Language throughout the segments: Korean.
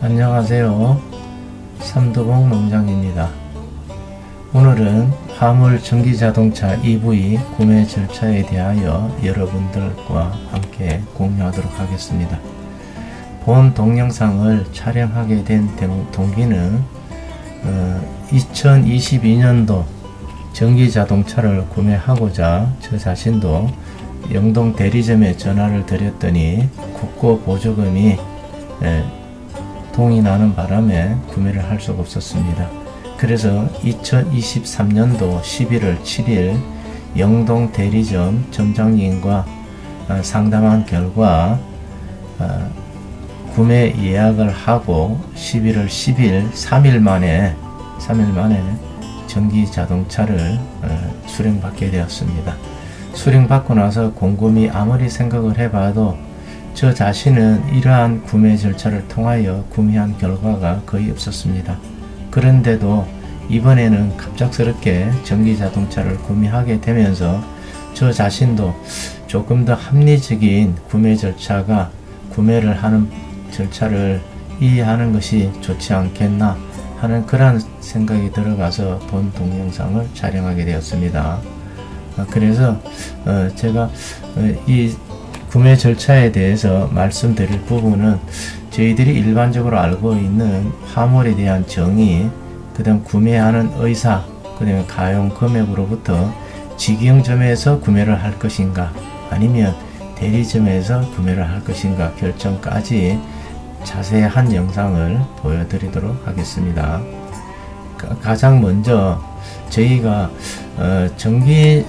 안녕하세요. 삼두봉 농장입니다. 오늘은 화물 전기자동차 EV 구매 절차에 대하여 여러분들과 함께 공유하도록 하겠습니다. 본 동영상을 촬영하게 된 동기는 2022년도 전기자동차를 구매하고자 저 자신도 영동 대리점에 전화를 드렸더니 국고 보조금이 동이 나는 바람에 구매를 할 수가 없었습니다. 그래서 2023년도 11월 7일 영동 대리점 점장님과 상담한 결과 구매 예약을 하고 11월 10일 3일 만에 전기자동차를 수령받게 되었습니다. 수령받고 나서 곰곰이 아무리 생각을 해봐도 저 자신은 이러한 구매 절차를 통하여 구매한 결과가 거의 없었습니다. 그런데도 이번에는 갑작스럽게 전기자동차를 구매하게 되면서 저 자신도 조금 더 합리적인 구매 절차가 구매를 하는 절차를 이해하는 것이 좋지 않겠나 하는 그런 생각이 들어가서 본 동영상을 촬영하게 되었습니다. 그래서 제가 이 구매 절차에 대해서 말씀드릴 부분은 저희들이 일반적으로 알고 있는 화물에 대한 정의, 그 다음 구매하는 의사, 그 다음에 가용 금액으로부터 직영점에서 구매를 할 것인가 아니면 대리점에서 구매를 할 것인가 결정까지 자세한 영상을 보여드리도록 하겠습니다. 가장 먼저 저희가 전기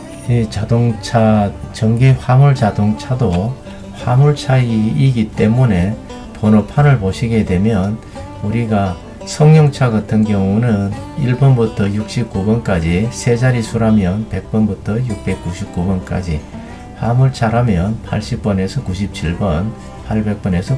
화물 자동차도 화물차이기 때문에 번호판을 보시게 되면 우리가 성용차 같은 경우는 1번부터 69번까지 세 자릿수라면 100번부터 699번까지, 화물차라면 80번에서 97번, 800번에서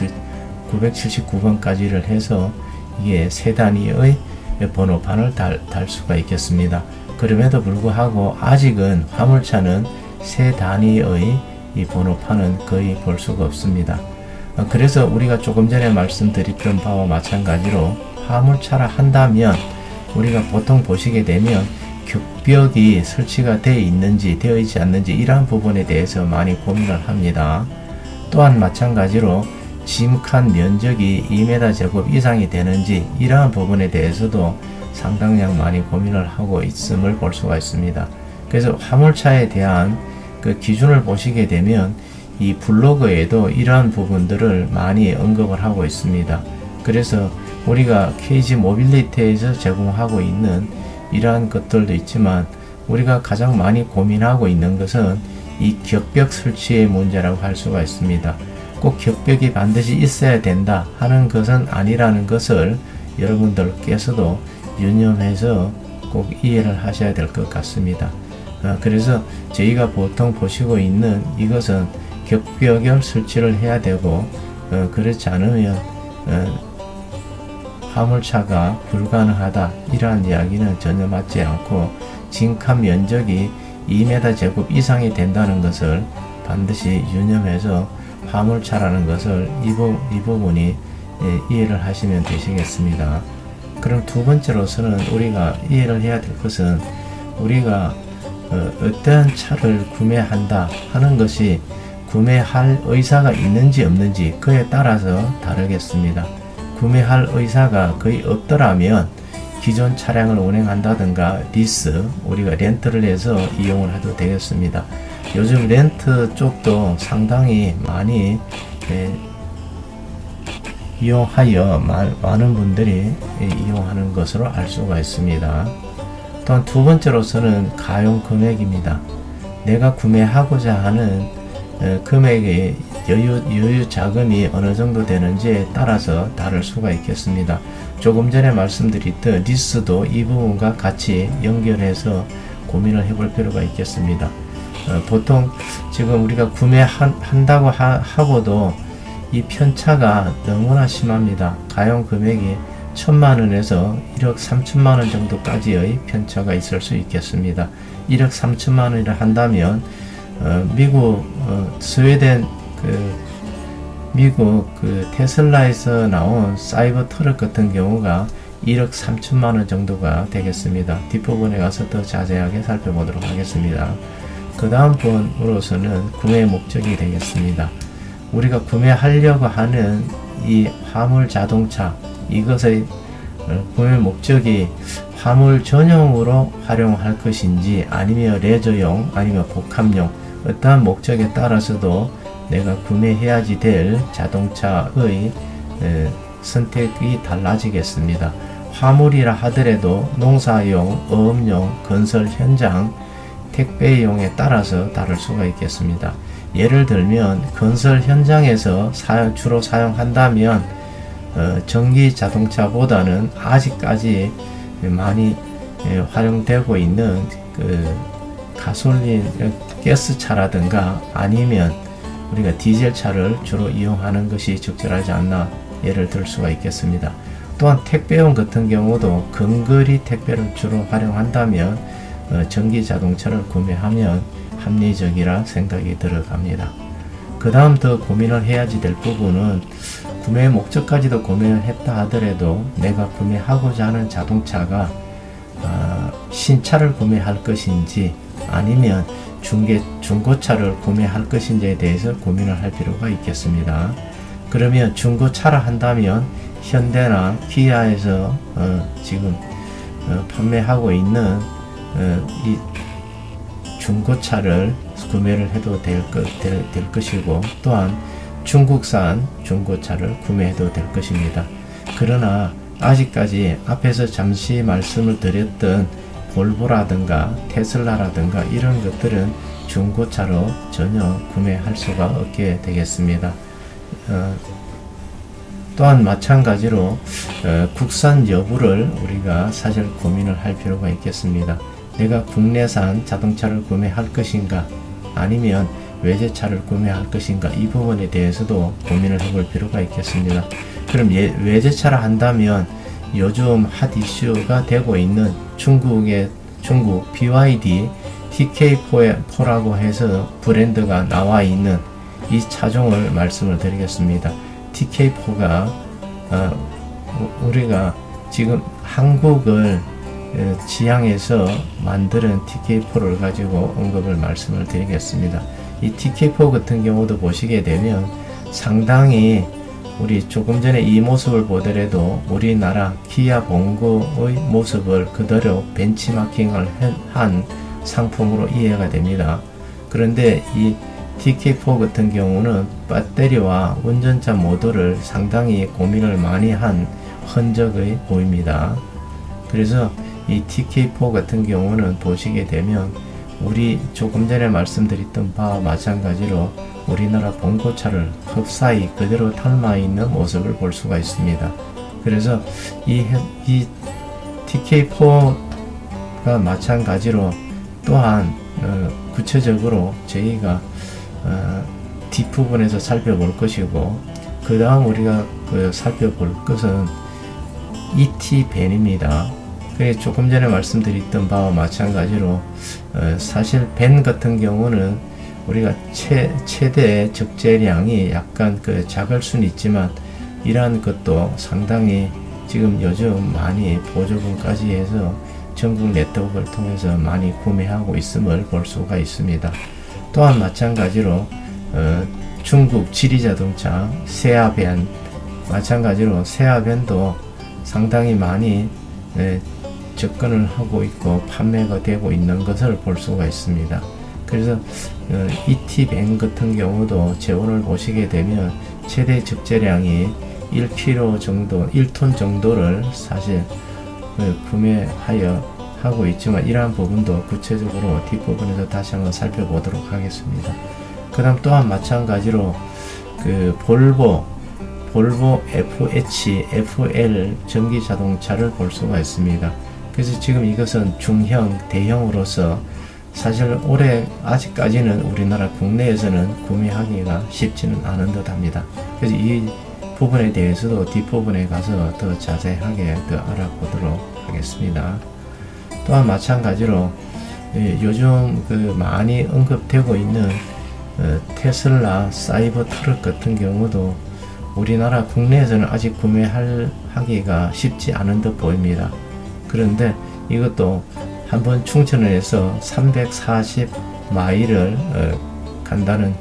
979번까지를 해서 이게 세 단위의 번호판을 달 수가 있겠습니다. 그럼에도 불구하고 아직은 화물차는 세 단위의 이 번호판은 거의 볼 수가 없습니다. 그래서 우리가 조금 전에 말씀드렸던 바와 마찬가지로 화물차라 한다면 우리가 보통 보시게 되면 격벽이 설치가 되어 있는지 되어 있지 않는지 이러한 부분에 대해서 많이 고민을 합니다. 또한 마찬가지로 짐칸 면적이 2m 제곱 이상이 되는지 이러한 부분에 대해서도 상당량 많이 고민을 하고 있음을 볼 수가 있습니다. 그래서 화물차에 대한 그 기준을 보시게 되면 이 블로그에도 이러한 부분들을 많이 언급을 하고 있습니다. 그래서 우리가 KG 모빌리티에서 제공하고 있는 이러한 것들도 있지만 우리가 가장 많이 고민하고 있는 것은 이 격벽 설치의 문제라고 할 수가 있습니다. 꼭 격벽이 반드시 있어야 된다 하는 것은 아니라는 것을 여러분들께서도 유념해서 꼭 이해를 하셔야 될 것 같습니다. 그래서 저희가 보통 보시고 있는 이것은 격벽을 설치를 해야 되고 그렇지 않으면 화물차가 불가능하다 이러한 이야기는 전혀 맞지 않고 짐칸 면적이 2m 제곱 이상이 된다는 것을 반드시 유념해서 화물차라는 것을 이 부분이 이해를 하시면 되시겠습니다. 그럼 두 번째로서는 우리가 이해를 해야 될 것은 우리가 어떠한 차를 구매한다 하는 것이 구매할 의사가 있는지 없는지 그에 따라서 다르겠습니다. 구매할 의사가 거의 없더라면 기존 차량을 운행한다든가 리스, 우리가 렌트를 해서 이용을 해도 되겠습니다. 요즘 렌트 쪽도 상당히 많이 이용하여 많은 분들이 이용하는 것으로 알 수가 있습니다. 또한 두 번째로서는 가용 금액입니다. 내가 구매하고자 하는 금액의 여유 자금이 어느 정도 되는지에 따라서 다를 수가 있겠습니다. 조금 전에 말씀드렸던 리스도 이 부분과 같이 연결해서 고민을 해볼 필요가 있겠습니다. 보통 지금 우리가 구매한다고 하고도 이 편차가 너무나 심합니다. 가용 금액이 1000만원에서 1억 3천만원 정도까지의 편차가 있을 수 있겠습니다. 1억 3천만원이라 한다면 미국 스웨덴 미국 그 테슬라에서 나온 사이버 트럭 같은 경우가 1억 3천만 원 정도가 되겠습니다. 뒷부분에 가서 더 자세하게 살펴보도록 하겠습니다. 그 다음 번으로서는 구매 목적이 되겠습니다. 우리가 구매하려고 하는 이 화물 자동차, 이것의 구매 목적이 화물 전용으로 활용할 것인지 아니면 레저용 아니면 복합용, 어떠한 목적에 따라서도 내가 구매해야지 될 자동차의 선택이 달라지겠습니다. 화물이라 하더라도 농사용, 어업용, 건설 현장, 택배용에 따라서 다를 수가 있겠습니다. 예를 들면 건설 현장에서 주로 사용한다면 전기 자동차보다는 아직까지 많이 활용되고 있는 그 가솔린 가스차라든가 아니면 우리가 디젤차를 주로 이용하는 것이 적절하지 않나 예를 들 수가 있겠습니다. 또한 택배용 같은 경우도 근거리 택배를 주로 활용한다면 전기 자동차를 구매하면 합리적이라 생각이 들어갑니다. 그 다음 더 고민을 해야지 될 부분은 구매 목적까지도 고민을 했다 하더라도 내가 구매하고자 하는 자동차가 신차를 구매할 것인지 아니면 중고차를 구매할 것인지에 대해서 고민을 할 필요가 있겠습니다. 그러면 중고차라 한다면 현대나 기아에서 지금 판매하고 있는 이 중고차를 구매를 해도 될 것이고 또한 중국산 중고차를 구매해도 될 것입니다. 그러나 아직까지 앞에서 잠시 말씀을 드렸던 볼보라든가 테슬라라든가 이런 것들은 중고차로 전혀 구매할 수가 없게 되겠습니다. 또한 마찬가지로 국산 여부를 우리가 사실 고민을 할 필요가 있겠습니다. 내가 국내산 자동차를 구매할 것인가 아니면 외제차를 구매할 것인가 이 부분에 대해서도 고민을 해볼 필요가 있겠습니다. 그럼 외제차라 한다면 요즘 핫 이슈가 되고 있는 중국 BYD TK4라고 해서 브랜드가 나와 있는 이 차종을 말씀을 드리겠습니다. TK4가 우리가 지금 한국을 지향해서 만드는 TK4를 가지고 언급을 말씀을 드리겠습니다. 이 TK4 같은 경우도 보시게 되면 상당히 우리 조금 전에 이 모습을 보더라도 우리나라 기아 봉고의 모습을 그대로 벤치마킹을 한 상품으로 이해가 됩니다. 그런데 이 TK4 같은 경우는 배터리와 운전자 모드를 상당히 고민을 많이 한 흔적이 보입니다. 그래서 이 TK4 같은 경우는 보시게 되면 우리 조금 전에 말씀드렸던 바와 마찬가지로 우리나라 봉고차를 흡사히 그대로 닮아 있는 모습을 볼 수가 있습니다. 그래서 이 TK4가 마찬가지로 또한 구체적으로 저희가 뒷부분에서 살펴볼 것이고 그 다음 우리가 살펴볼 것은 ET-밴입니다. 조금 전에 말씀드렸던 바와 마찬가지로 사실 밴 같은 경우는 우리가 최대 적재량이 약간 작을 수는 있지만 이러한 것도 상당히 지금 요즘 많이 보조금까지 해서 전국 네트워크를 통해서 많이 구매하고 있음을 볼 수가 있습니다. 또한 마찬가지로 중국 지리자동차 세아밴 마찬가지로 세아밴도 상당히 많이 접근을 하고 있고 판매가 되고 있는 것을 볼 수가 있습니다. 그래서 ET-밴 같은 경우도 재원을 보시게 되면 최대 적재량이 1kg 정도, 1톤 정도를 사실 구매하여 하고 있지만 이러한 부분도 구체적으로 뒷부분에서 다시 한번 살펴보도록 하겠습니다. 그 다음 또한 마찬가지로 볼보 FH, FL 전기 자동차를 볼 수가 있습니다. 그래서 지금 이것은 중형, 대형으로서 사실 올해 아직까지는 우리나라 국내에서는 구매하기가 쉽지는 않은 듯 합니다. 그래서 이 부분에 대해서도 뒷부분에 가서 더 자세하게 더 알아보도록 하겠습니다. 또한 마찬가지로 요즘 많이 언급되고 있는 테슬라 사이버 트럭 같은 경우도 우리나라 국내에서는 아직 구매하기가 쉽지 않은 듯 보입니다. 그런데 이것도 한번 충전을 해서 340마일을 간다는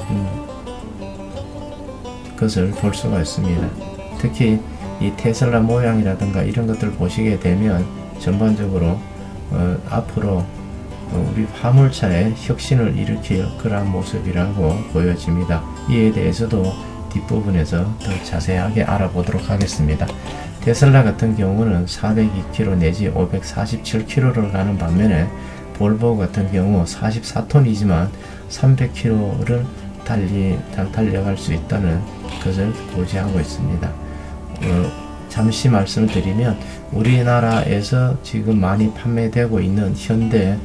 것을 볼 수가 있습니다. 특히 이 테슬라 모양이라든가 이런 것들 보시게 되면 전반적으로 앞으로 우리 화물차에 혁신을 일으킬 그러한 모습이라고 보여집니다. 이에 대해서도 뒷부분에서 더 자세하게 알아보도록 하겠습니다. 테슬라 같은 경우는 402km 내지 547km를 가는 반면에 볼보 같은 경우 44톤이지만 300km를 달려갈 수 있다는 것을 고지하고 있습니다. 잠시 말씀을 드리면 우리나라에서 지금 많이 판매되고 있는 현대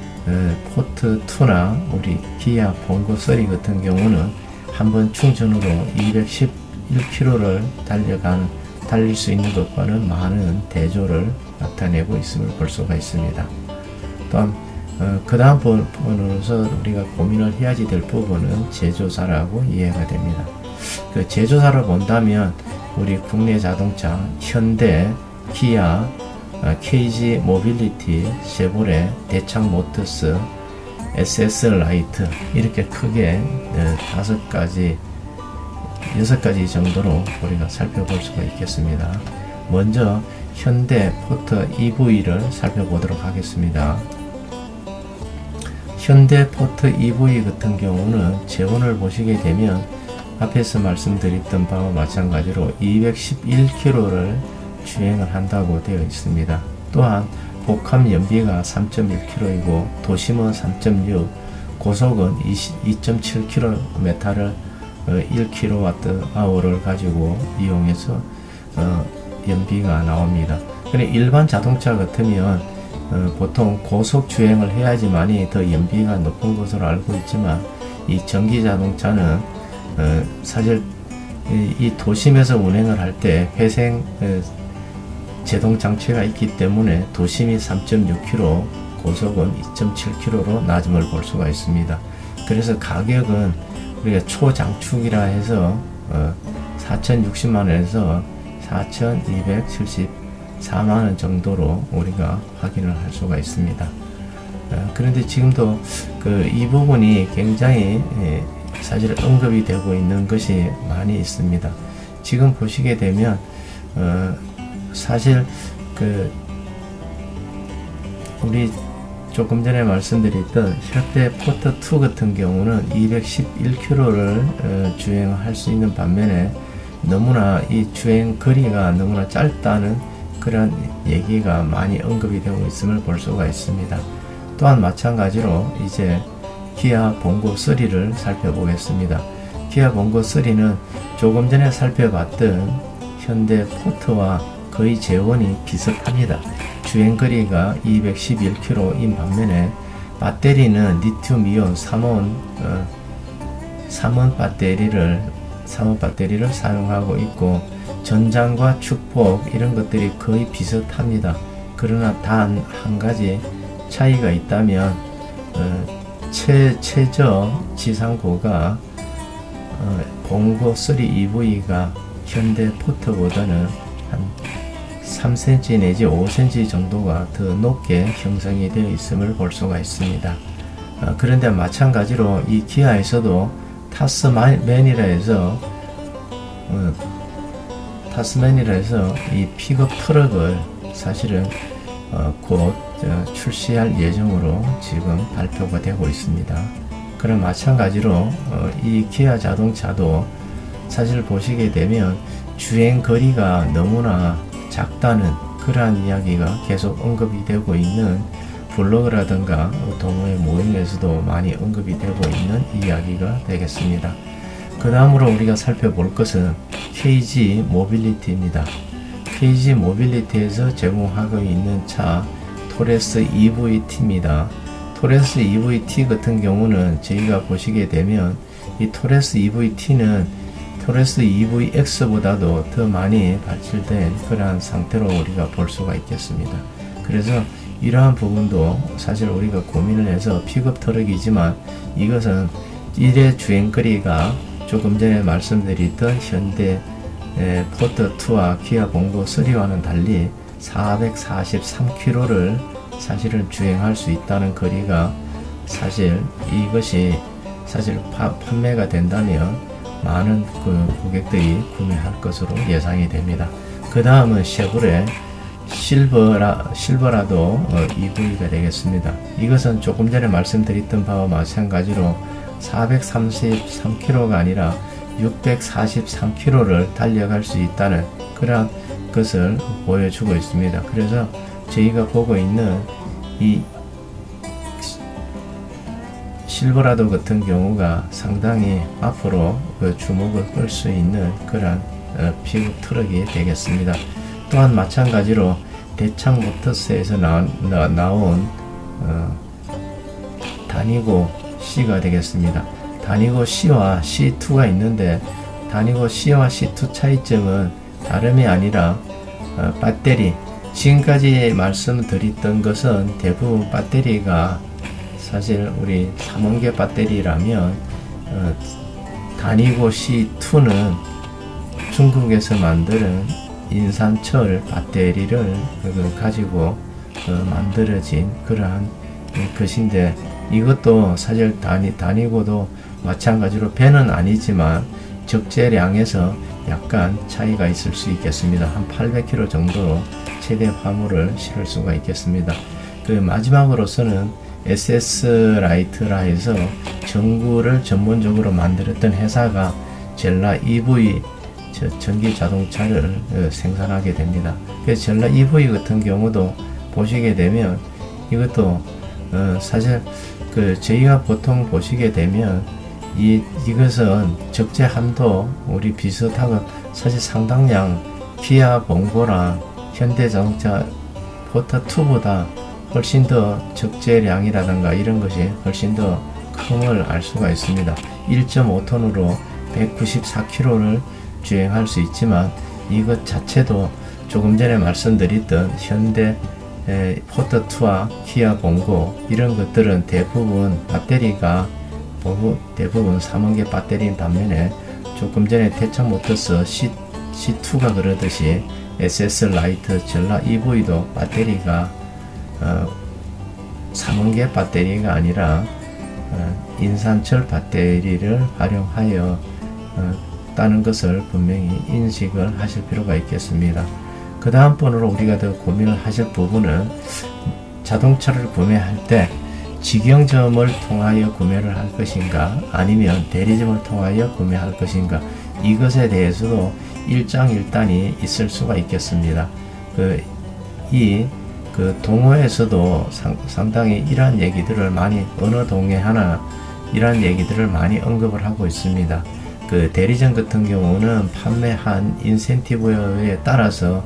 포트2나 우리 기아 봉고3 같은 경우는 한번 충전으로 211km를 달릴 수 있는 것과는 많은 대조를 나타내고 있음을 볼 수가 있습니다. 또한 그 다음 부분으로서 우리가 고민을 해야지 될 부분은 제조사라고 이해가 됩니다. 그 제조사를 본다면 우리 국내 자동차 현대, 기아, KG 모빌리티, 쉐보레, 대창 모터스, SS 라이트 이렇게 크게 6가지 정도로 우리가 살펴볼 수가 있겠습니다. 먼저 현대 포터 EV를 살펴보도록 하겠습니다. 현대 포터 EV 같은 경우는 재원을 보시게 되면 앞에서 말씀드렸던 바와 마찬가지로 211km를 주행을 한다고 되어 있습니다. 또한 복합 연비가 3.1km이고 도심은 3.6, 고속은 2.7km를 1kWh를 가지고 이용해서 연비가 나옵니다. 그런데 일반 자동차 같으면 보통 고속 주행을 해야지만이 더 연비가 높은 것으로 알고 있지만 이 전기 자동차는 사실 이 도심에서 운행을 할 때 회생 제동 장치가 있기 때문에 도심이 3.6km, 고속은 2.7km로 낮음을 볼 수가 있습니다. 그래서 가격은 우리가 초장축이라 해서 4,060만원에서 4,274만원 정도로 우리가 확인을 할 수가 있습니다. 그런데 지금도 이 부분이 굉장히 사실 언급이 되고 있는 것이 많이 있습니다. 지금 보시게 되면 사실 우리 조금 전에 말씀드렸던 현대 포터2 같은 경우는 211km를 주행할 수 있는 반면에 너무나 이 주행 거리가 너무나 짧다는 그런 얘기가 많이 언급이 되고 있음을 볼 수가 있습니다. 또한 마찬가지로 이제 기아 봉고3를 살펴보겠습니다. 기아 봉고3는 조금 전에 살펴봤던 현대 포터와 거의 재원이 비슷합니다. 주행거리가 211km인 반면에 배터리는 리튬이온 3원 배터리를 사용하고 있고 전장과 축폭 이런 것들이 거의 비슷합니다. 그러나 단 한 가지 차이가 있다면 최저 지상고가 봉고3 EV가 현대 포터보다는 한 3cm 내지 5cm 정도가 더 높게 형성이 되어 있음을 볼 수가 있습니다. 그런데 마찬가지로 이 기아에서도 타스마니라 해서 이 픽업 트럭을 사실은 곧 출시할 예정으로 지금 발표가 되고 있습니다. 그럼 마찬가지로 이 기아 자동차도 사실 보시게 되면 주행 거리가 너무나 작다는 그러한 이야기가 계속 언급이 되고 있는 블로그라든가 동호회 모임에서도 많이 언급이 되고 있는 이야기가 되겠습니다. 그 다음으로 우리가 살펴볼 것은 KG 모빌리티입니다. KG 모빌리티에서 제공하고 있는 차 토레스 EVT입니다. 토레스 EVT 같은 경우는 저희가 보시게 되면 이 토레스 EVT는 토레스 EVX보다도 더 많이 발달된 그러한 상태로 우리가 볼 수가 있겠습니다. 그래서 이러한 부분도 사실 우리가 고민을 해서 픽업 트럭이지만 이것은 일의 주행거리가 조금 전에 말씀드렸던 현대 포터2와 기아 봉고 3와는 달리 443km를 사실은 주행할 수 있다는 거리가, 사실 이것이 사실 판매가 된다면 많은 고객들이 구매할 것으로 예상이 됩니다. 그 다음은 쉐보레 실버라도 EV가 되겠습니다. 이것은 조금 전에 말씀드렸던 바와 마찬가지로 433km가 아니라 643km를 달려갈 수 있다는 그러한 것을 보여주고 있습니다. 그래서 저희가 보고 있는 이 실버라도 같은 경우가 상당히 앞으로 주목을 끌 수 있는 그러한 픽업 트럭이 되겠습니다. 또한 마찬가지로 대창 모터스에서 나온 다니고 C가 되겠습니다. 다니고 C와 C2가 있는데, 다니고 C와 C2 차이점은 다름이 아니라 배터리, 지금까지 말씀드렸던 것은 대부분 배터리가 사실 우리 삼원계 배터리라면 다니고 C2는 중국에서 만드는 인산철 배터리를 가지고 만들어진 그러한 것인데, 이것도 사실 다니고도 마찬가지로 배는 아니지만 적재량에서 약간 차이가 있을 수 있겠습니다. 한 800kg 정도로 최대 화물을 실을 수가 있겠습니다. 마지막으로서는 SS 라이트라 해서 전구를 전문적으로 만들었던 회사가 젤라 EV 전기 자동차를 생산하게 됩니다. 그래서 젤라 EV 같은 경우도 보시게 되면 이것도 사실 저희가 보통 보시게 되면 이것은 적재 한도 우리 비슷하고 사실 상당량 기아 봉고랑 현대자동차 포터2보다 훨씬 더 적재량이라든가 이런 것이 훨씬 더 큼을 알 수가 있습니다. 1.5톤으로 194km를 주행할 수 있지만 이것 자체도 조금 전에 말씀드렸던 현대 포터2와 기아 봉고 이런 것들은 대부분 배터리가 대부분 3원계 배터리인 반면에 조금 전에 대창 모터스 C2가 그러듯이 SS 라이트 젤라 EV도 배터리가 3원계 배터리가 아니라 인산철 배터리를 활용하여 다는 것을 분명히 인식을 하실 필요가 있겠습니다. 그 다음번으로 우리가 더 고민을 하실 부분은 자동차를 구매할 때 직영점을 통하여 구매를 할 것인가 아니면 대리점을 통하여 구매할 것인가, 이것에 대해서도 일장일단이 있을 수가 있겠습니다. 동호회에서도 상당히 이러한 얘기들을 많이, 어느 동회 하나 이러한 얘기들을 많이 언급을 하고 있습니다. 대리점 같은 경우는 판매한 인센티브에 따라서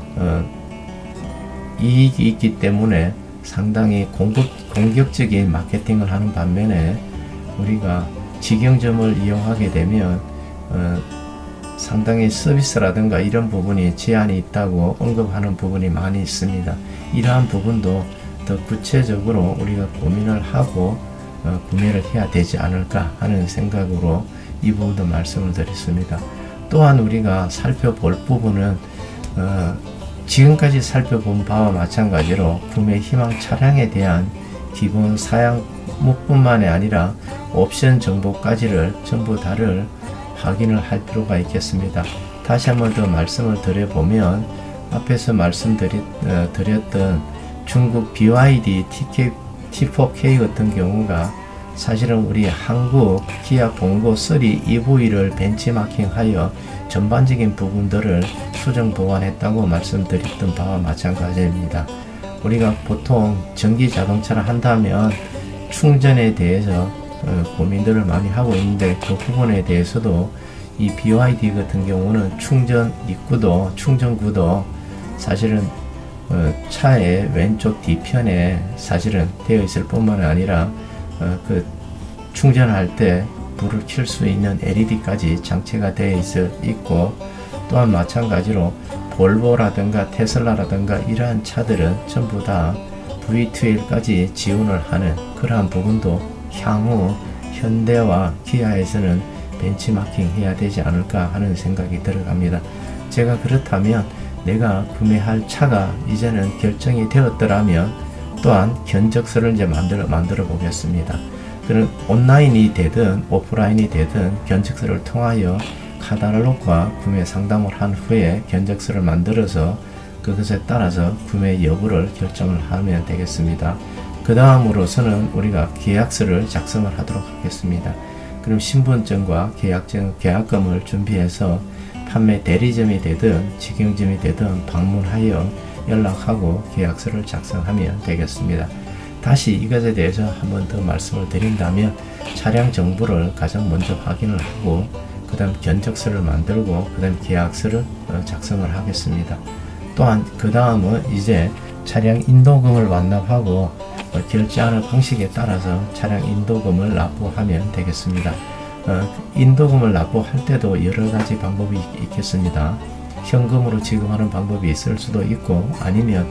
이익이 있기 때문에 상당히 공격적인 마케팅을 하는 반면에 우리가 직영점을 이용하게 되면 상당히 서비스라든가 이런 부분이 제한이 있다고 언급하는 부분이 많이 있습니다. 이러한 부분도 더 구체적으로 우리가 고민을 하고 구매를 해야 되지 않을까 하는 생각으로 이 부분도 말씀을 드렸습니다. 또한 우리가 살펴볼 부분은 지금까지 살펴본 바와 마찬가지로 구매 희망 차량에 대한 기본 사양무뿐만이 아니라 옵션 정보까지를 전부 다를 확인을 할 필요가 있겠습니다. 다시 한번 더 말씀을 드려보면 앞에서 말씀드렸던 중국 BYD T4K 같은 경우가 사실은 우리 한국 기아 봉고 3 EV를 벤치마킹하여 전반적인 부분들을 수정 보완했다고 말씀드렸던 바와 마찬가지입니다. 우리가 보통 전기 자동차를 한다면 충전에 대해서 고민들을 많이 하고 있는데, 그 부분에 대해서도 이 BYD 같은 경우는 충전 입구도 충전구도 사실은 차의 왼쪽 뒤편에 사실은 되어 있을 뿐만 아니라 충전할 때 불을 켤 수 있는 LED까지 장치가 되어 있고, 또한 마찬가지로 볼보라든가 테슬라라든가 이러한 차들은 전부 다 V2L까지 지원을 하는 그러한 부분도 향후 현대와 기아에서는 벤치마킹 해야 되지 않을까 하는 생각이 들어갑니다. 제가 그렇다면 내가 구매할 차가 이제는 결정이 되었더라면 또한 견적서를 이제 만들어 보겠습니다. 그런 온라인이 되든 오프라인이 되든 견적서를 통하여 카탈로그와 구매 상담을 한 후에 견적서를 만들어서 그것에 따라서 구매 여부를 결정을 하면 되겠습니다. 그 다음으로서는 우리가 계약서를 작성을 하도록 하겠습니다. 그럼 신분증과 계약금을 준비해서 판매 대리점이 되든 직영점이 되든 방문하여 연락하고 계약서를 작성하면 되겠습니다. 다시 이것에 대해서 한 번 더 말씀을 드린다면 차량 정보를 가장 먼저 확인을 하고 그 다음 견적서를 만들고 그 다음 계약서를 작성을 하겠습니다. 또한 그 다음은 이제 차량 인도금을 완납하고 결제하는 방식에 따라서 차량 인도금을 납부하면 되겠습니다. 인도금을 납부할 때도 여러가지 방법이 있겠습니다. 현금으로 지급하는 방법이 있을 수도 있고 아니면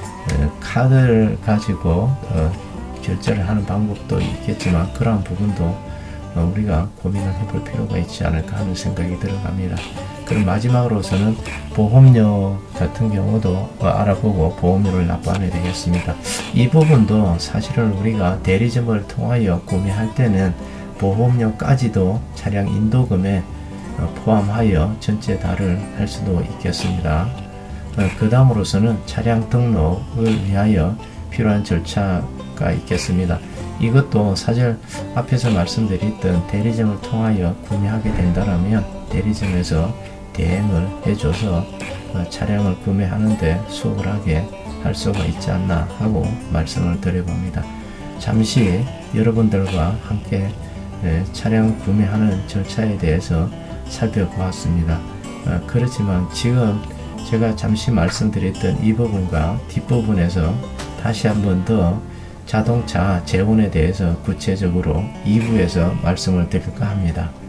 카드를 가지고 결제를 하는 방법도 있겠지만 그러한 부분도 우리가 고민을 해볼 필요가 있지 않을까 하는 생각이 들어갑니다. 그럼 마지막으로서는 보험료 같은 경우도 알아보고 보험료를 납부하면 되겠습니다. 이 부분도 사실은 우리가 대리점을 통하여 구매할 때는 보험료까지도 차량 인도금에 포함하여 전체 다를 할 수도 있겠습니다. 그 다음으로서는 차량 등록을 위하여 필요한 절차가 있겠습니다. 이것도 사실 앞에서 말씀드렸던 대리점을 통하여 구매하게 된다면 대리점에서 대행을 해줘서 차량을 구매하는데 수월하게 할 수가 있지 않나 하고 말씀을 드려봅니다. 잠시 여러분들과 함께 차량 구매하는 절차에 대해서 살펴보았습니다. 그렇지만 지금 제가 잠시 말씀드렸던 이 부분과 뒷부분에서 다시 한 번 더 자동차 재원에 대해서 구체적으로 2부에서 말씀을 드릴까 합니다.